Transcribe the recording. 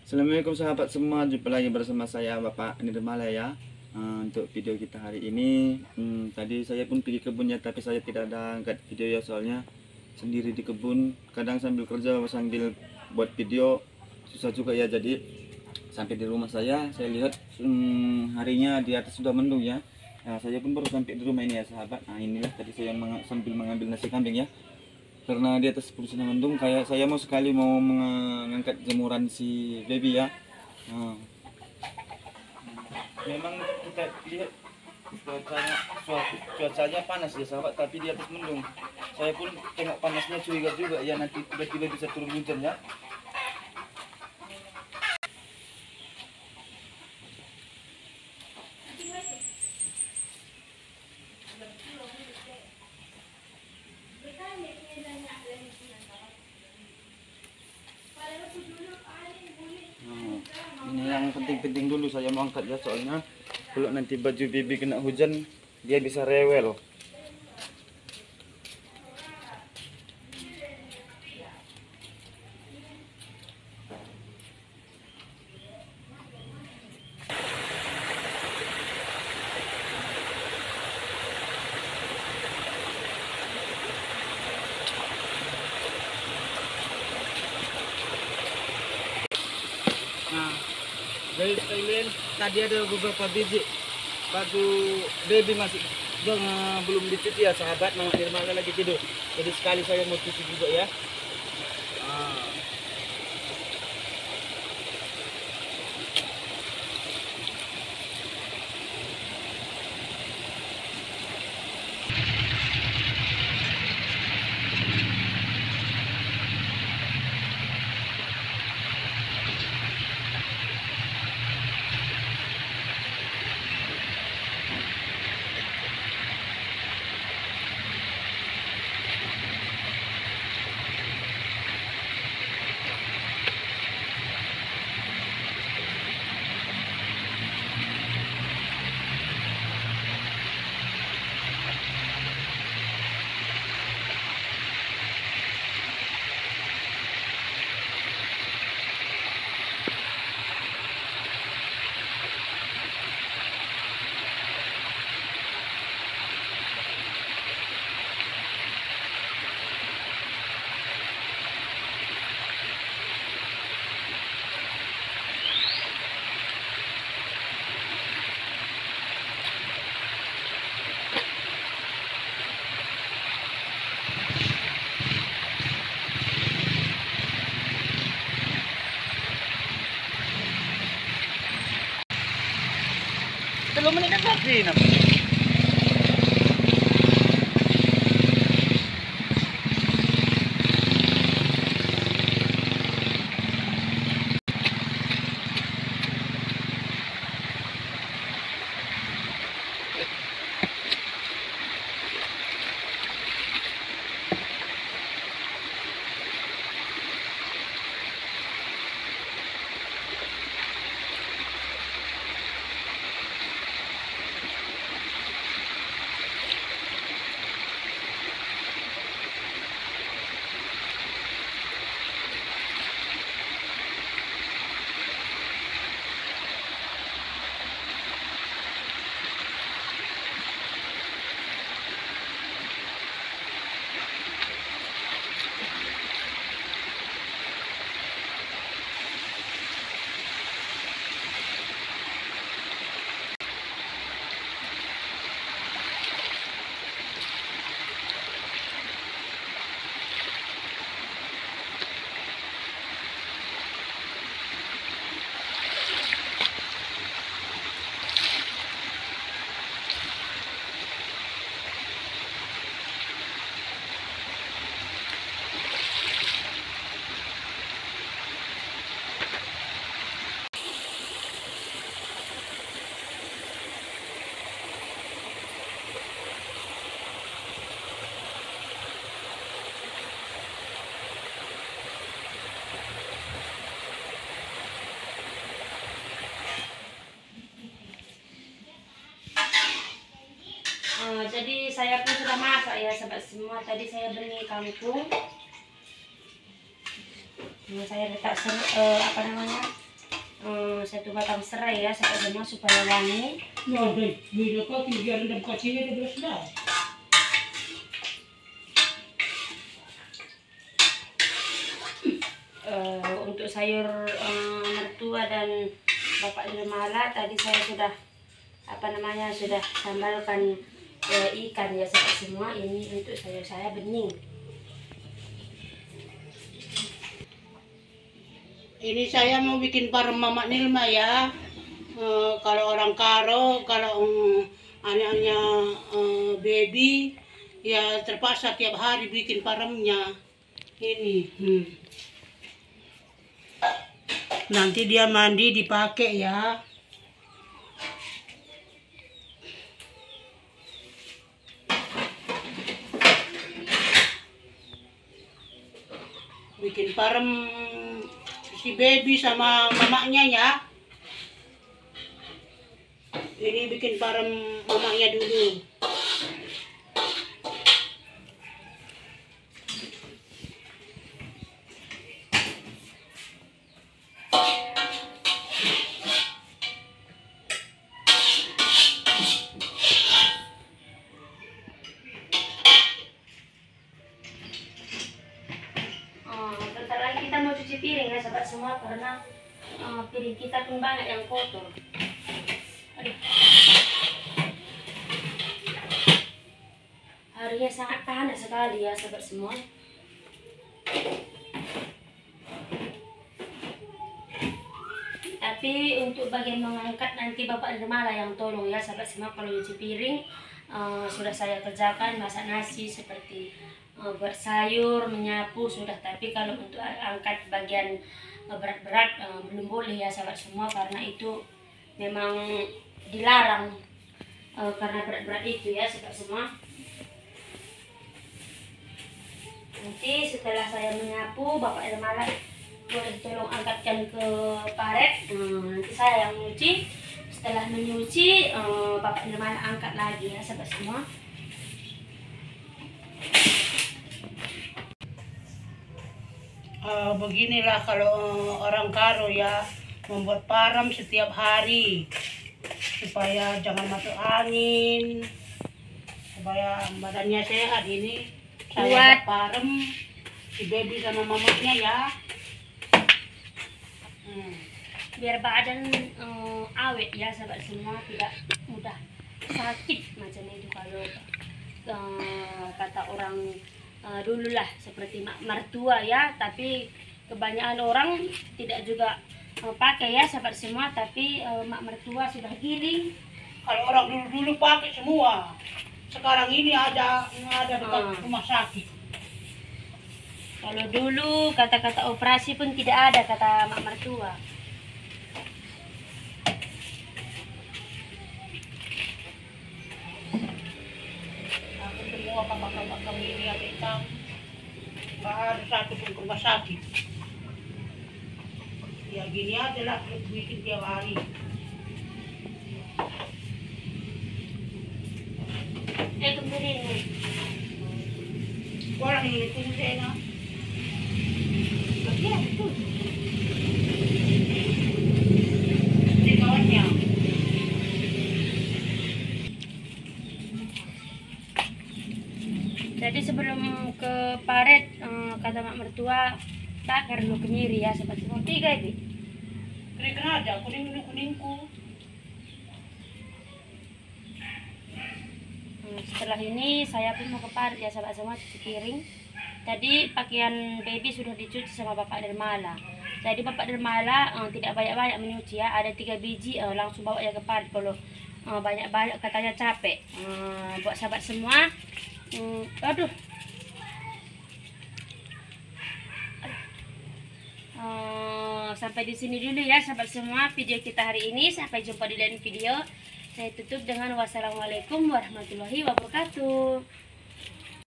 Assalamualaikum sahabat semua, jumpa lagi bersama saya Bapak Nirmala ya. Untuk video kita hari ini, tadi saya pun pergi kebun ya, tapi saya tidak ada angkat video ya, soalnya sendiri di kebun, kadang sambil kerja sambil buat video susah juga ya. Jadi sampai di rumah saya lihat harinya di atas sudah mendung ya. Nah, saya pun baru sampai di rumah ini ya sahabat. Nah, inilah tadi saya sambil mengambil nasi kambing ya, karena di atas sudah mendung. Kayak saya mau sekali mau mengangkat jemuran si baby ya. Nah, memang kita lihat cuacanya panas ya sahabat, tapi di atas mendung. Saya pun tengok panasnya curiga juga ya, nanti tiba-tiba bisa turun hujan ya. Ini yang penting-penting dulu saya mau angkat ya, soalnya kalau nanti baju bibi kena hujan dia bisa rewel. Nah, guys, kalian tadi ada beberapa biji baju baby masih belum dicuci ya sahabat. Mama Nirmala lagi tidur, jadi sekali saya mau cuci juga ya. Belum meningkat lagi namanya. Jadi saya pun sudah masak ya sahabat semua. Tadi saya beli kangkung. Ini saya letak apa namanya, satu batang serai ya sahabat semua supaya wangi. Nah, deh, beda kok biar rendam kacangnya udah belas. Untuk sayur mertua dan bapak dermala tadi saya sudah sudah sambalkan ikan ya sahabat semua. Ini untuk sayur saya bening. Ini saya mau bikin parem Mama Nilma ya. Kalau orang Karo, kalau anaknya baby ya terpaksa tiap hari bikin paremnya. Ini. Nanti dia mandi dipakai ya. Bikin parem si baby sama mamanya ya. Ini bikin parem mamanya dulu. Bentar lagi kita mau cuci piring ya sahabat semua, karena piring kita pun banyak yang kotor. Aduh. Harinya sangat panas sekali ya sahabat semua. Tapi untuk bagian mengangkat nanti bapak dermala yang tolong ya sahabat semua. Kalau cuci piring sudah saya kerjakan, masak nasi seperti buat sayur, menyapu sudah. Tapi kalau untuk angkat bagian berat-berat belum boleh ya sahabat semua, karena itu memang dilarang karena berat-berat itu ya sahabat semua. Nanti setelah saya menyapu, bapak dermala boleh tolong angkatkan ke paret. Nanti saya yang nyuci. Setelah menyuci, bapak dermala angkat lagi ya sahabat semua. Beginilah kalau orang Karo ya, membuat parem setiap hari supaya jangan masuk angin, supaya badannya sehat. Ini saya buat parem si baby sama mamanya ya. Biar badan awet ya sahabat semua, tidak mudah sakit macam itu kalau kata orang dulu lah, seperti mak mertua ya. Tapi kebanyakan orang tidak juga pakai ya sahabat semua, tapi mak mertua sudah giling. Kalau orang dulu pakai semua, sekarang ini ada dekat rumah sakit. Kalau dulu kata-kata operasi pun tidak ada kata mak mertua. Aku semua kakak-kakak kami ini ada hitam, nggak ada satu pun ke rumah sakit. Ya gini aja lah bikin tiap hari. Kemudian nih. Orang ini tunggu saya. Ya betul. Ini kawannya. Jadi sebelum ke paret, kata mak mertua bakar dulu kemiri ya sahabat semua. 3 ini. Kering aja, kuningku. Setelah ini saya pun mau ke paret ya sahabat semua, cuci piring. Tadi pakaian baby sudah dicuci sama bapak dermala. Jadi bapak dermala tidak banyak-banyak menyuci ya. Ada 3 biji langsung bawa ya ke paret. Kalau banyak-banyak katanya capek. Buat sahabat semua. Aduh. Sampai di sini dulu ya sahabat semua video kita hari ini. Sampai jumpa di lain video. Saya tutup dengan wassalamualaikum warahmatullahi wabarakatuh.